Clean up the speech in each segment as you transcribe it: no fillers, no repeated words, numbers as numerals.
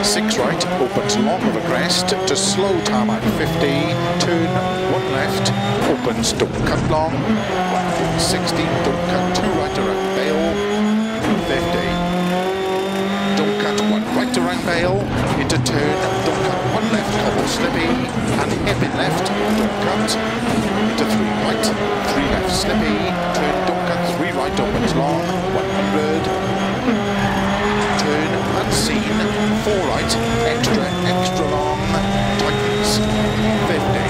6 right, opens long of a crest to slow tarmac 50, turn 1 left, opens, don't cut long, 160, don't cut 2 right around Bale, 50. Don't cut 1 right around Bale, into turn, don't cut 1 left, cobble slippy, and hairpin left, don't cut, into 3 right, 3 left slippy, turn, don't cut 3 right, opens long, 100, turn, unseen, 4 right, extra long, tightens, 50.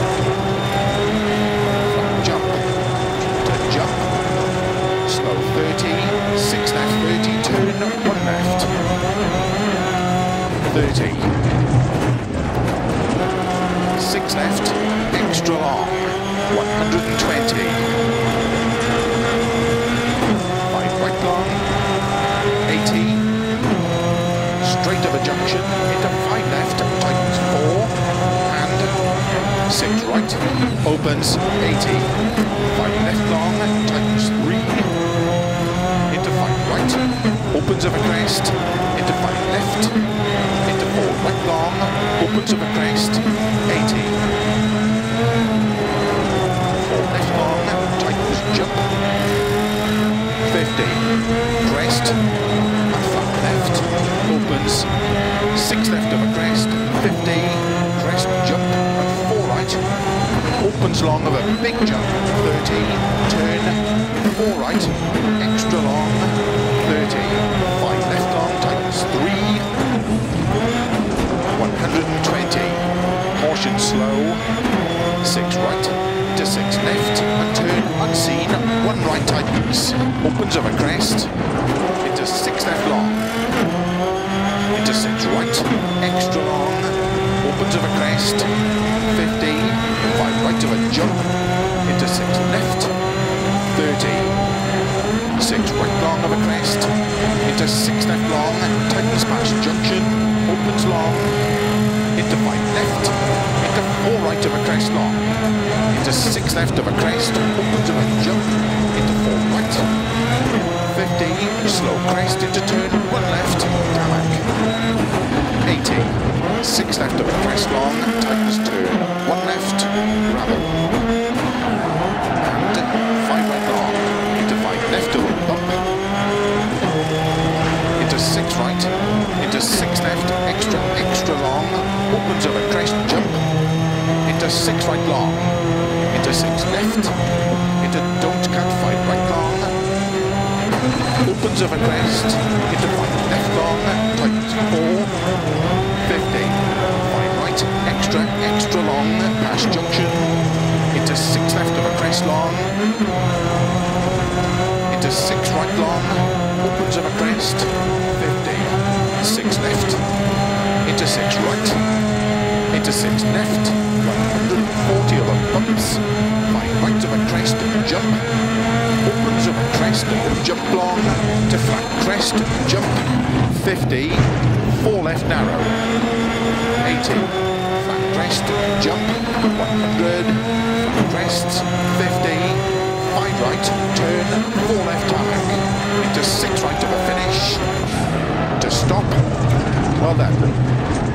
Jump, to jump, slow 30, 6 left 30, turn 1 left, 30, 6 left, extra long, 120, 5 right long, 80, straight of a junction, into 5 left, tightens 4, and 6 right, opens 80, 5 left long, tightens 3, into 5 right, opens of a crest, into 5 left, into 4 right long, opens of a crest, 80, 4 left long, tightens jump, 50, crest, and 5 left, opens, 6 left of a crest, 50, crest jump, and 4 right, opens long of a big jump, 30, turn, 4 right, extra long, 30, 5 left long, tightens 3, 120, caution slow, 6 right, to 6 left, and turn unseen, 1 right tightens, opens of a crest, into 6 left long, into 6 right, extra long, opens of a crest, 50, 5 right of a jump, into 6 left, 30, 6 right long of a crest, into 6 left long, tightens past junction, opens long, into 5 left, into 4 right of a crest long, into 6 left of a crest, opens of a jump, into 4 right, 50, slow crest into turn, 1 left, tarmac, 80, 6 left of a crest long, tightens turn, 1 left, gravel, and 5 right long, into 5 left of a bump, into 6 right, into 6 left, extra long, opens of a crest jump, into 6 right long, into 6 left, into don't cut 5 right long, opens of a crest, into 5 left long, tightens 4, 50, 5 right, extra long, past junction, into 6 left of a crest long, into 6 right long, opens of a crest, 50, 6 left, into 6 right, into 6 left, 140 of a bumps, 5 right of a crest, jump, opens of a crest, jump long, to flat crest, jump, 50, 4 left narrow, 80, flat crest, jump, 100, flat crests, 50, 5 right, turn, 4 left tarmac, into 6 right of a finish, to stop, well done.